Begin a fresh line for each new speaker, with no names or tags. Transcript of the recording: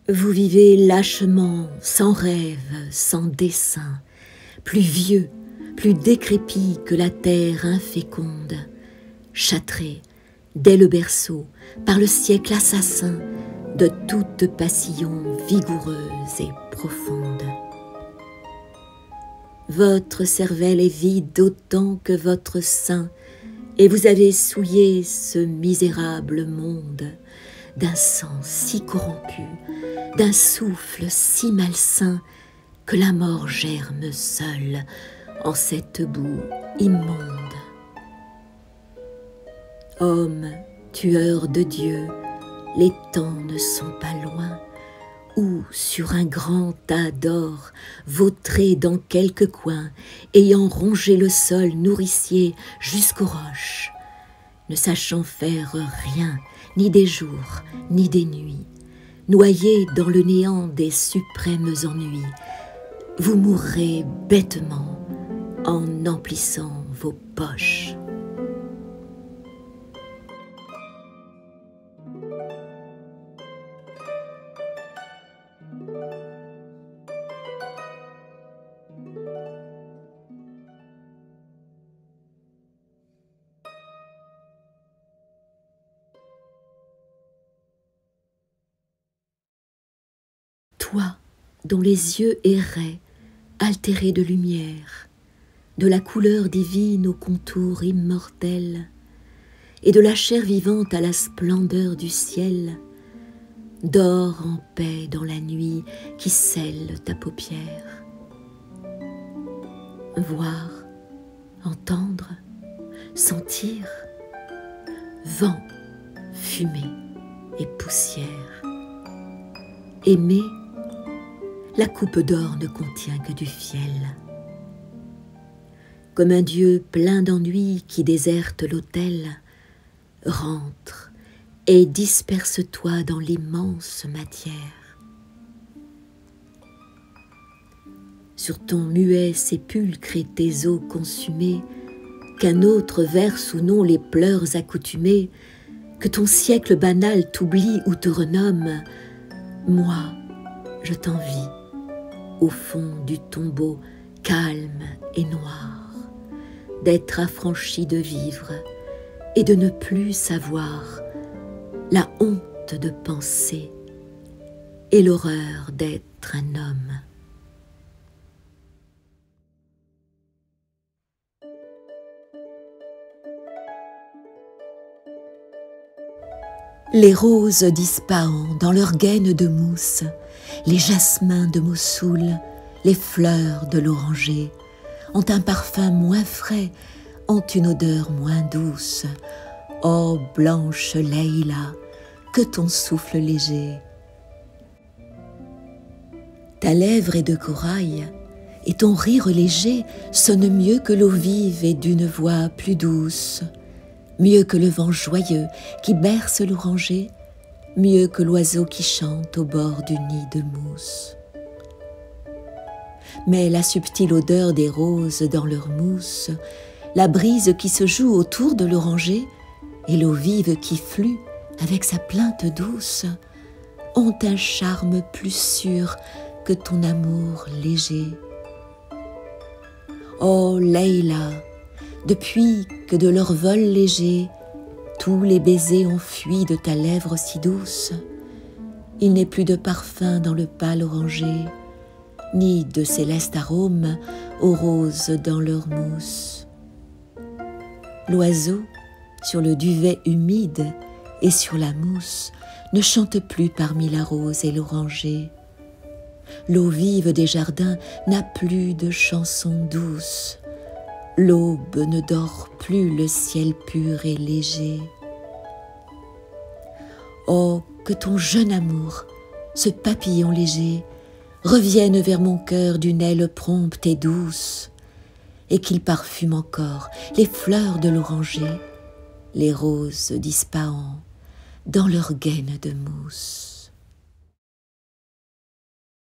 Vous vivez lâchement, sans rêve, sans dessein, plus vieux, plus décrépit que la terre inféconde, châtré, dès le berceau, par le siècle assassin, de toute passion vigoureuse et profonde. Votre cervelle est vide autant que votre sein, et vous avez souillé ce misérable monde d'un sang si corrompu, d'un souffle si malsain, que la mort germe seule en cette boue immonde. Homme, tueur de Dieu, les temps ne sont pas loin, où, sur un grand tas d'or, vautré dans quelque coin, ayant rongé le sol nourricier jusqu'aux roches, ne sachant faire rien, ni des jours, ni des nuits, noyé dans le néant des suprêmes ennuis, vous mourrez bêtement en emplissant vos poches. Toi, dont les yeux erraient, altérés de lumière, de la couleur divine au contour immortel, et de la chair vivante à la splendeur du ciel, dors en paix dans la nuit qui scelle ta paupière. Voir, entendre, sentir, vent, fumée et poussière. Aimer, la coupe d'or ne contient que du fiel. Comme un Dieu plein d'ennui qui déserte l'autel, rentre et disperse-toi dans l'immense matière. Sur ton muet sépulcre et tes os consumés, qu'un autre verse ou non les pleurs accoutumés, que ton siècle banal t'oublie ou te renomme, moi, je t'envie, au fond du tombeau calme et noir, d'être affranchi de vivre et de ne plus savoir la honte de penser et l'horreur d'être un homme. Les roses d'Ispahan dans leurs gaines de mousse, les jasmins de Mossoul, les fleurs de l'oranger, ont un parfum moins frais, ont une odeur moins douce. Ô blanche Leïla, que ton souffle léger. Ta lèvre est de corail, et ton rire léger sonne mieux que l'eau vive et d'une voix plus douce. Mieux que le vent joyeux qui berce l'oranger, mieux que l'oiseau qui chante au bord du nid de mousse. Mais la subtile odeur des roses dans leur mousse, la brise qui se joue autour de l'oranger et l'eau vive qui flue avec sa plainte douce ont un charme plus sûr que ton amour léger. Ô Leïla, depuis que de leur vol léger, tous les baisers ont fui de ta lèvre si douce, il n'est plus de parfum dans le pâle oranger, ni de céleste arôme aux roses dans leur mousse. L'oiseau, sur le duvet humide et sur la mousse, ne chante plus parmi la rose et l'oranger. L'eau vive des jardins n'a plus de chansons douces. L'aube ne dort plus le ciel pur et léger. Oh, que ton jeune amour, ce papillon léger, revienne vers mon cœur d'une aile prompte et douce, et qu'il parfume encore les fleurs de l'oranger, les roses d'Ispahan dans leurs gaines de mousse.